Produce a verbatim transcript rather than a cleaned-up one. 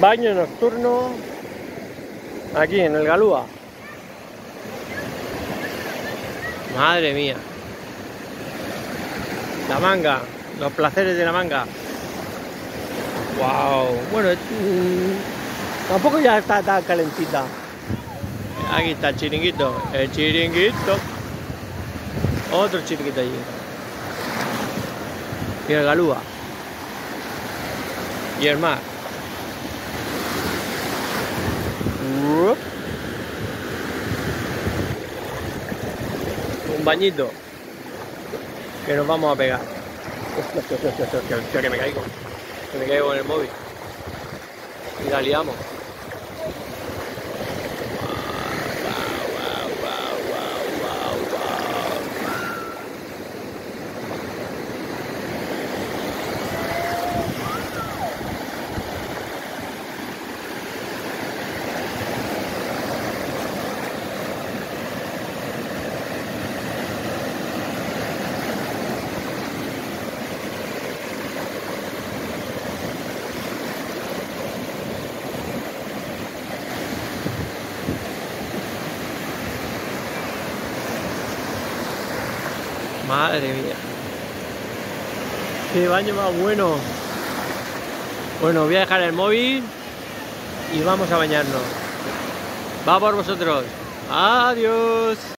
Baño nocturno aquí en el Galúa. Madre mía. La manga, los placeres de la manga. Wow. Bueno, mmm, tampoco ya está tan calentita. Aquí está el chiringuito, el chiringuito. Otro chiringuito allí. Y el Galúa. Y el mar. Un bañito que nos vamos a pegar. Hostia, hostia, hostia, hostia, hostia, que me caigo. Que me caigo en el móvil. Y la liamos. Madre mía. Qué baño más bueno. Bueno, voy a dejar el móvil y vamos a bañarnos. Va por vosotros. Adiós.